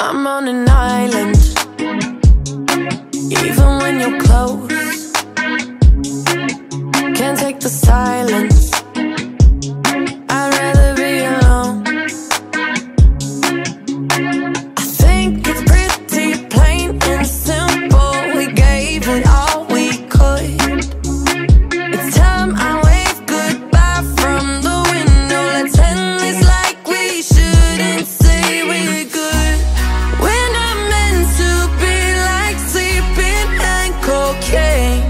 I'm on an island, even when you're close. Can't take the silence, I'd rather be alone. I think it's pretty plain and simple. We gave it all we could. It's time I wave goodbye from the window. Let's end this like we shouldn't say we're good. We're not meant to be like sleeping and cocaine.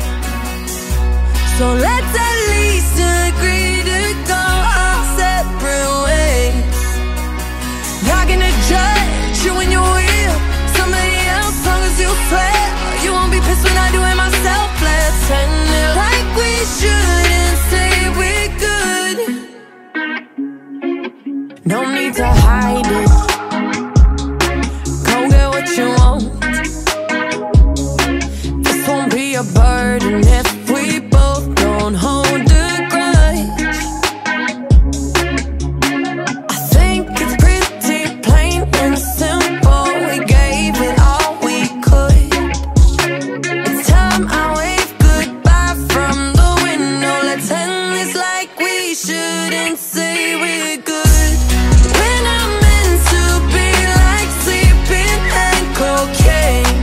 So let's at least agree to go our separate ways. Not gonna judge you when you're with somebody else, long as you swear you won't be pissed when I do it myself. Let's end it like we shouldn't say we're good. No need to hide it, go get what you want. This won't be a burden if we both don't hold a grudge. I think it's pretty plain and simple. We gave it all we could. It's time I wave goodbye from the window. Let's end this like we shouldn't say we're good. We're not meant to be like sleeping and cocaine.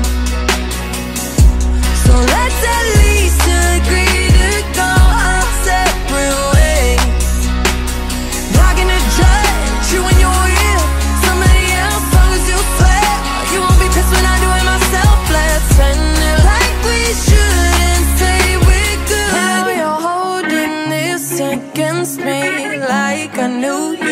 So let's at least agree to go our separate ways. Not gonna judge you when you're with somebody else, long as you swear you won't be pissed when I do it myself. Let's end it like we shouldn't say we're good. Now you're holding this against me like I knew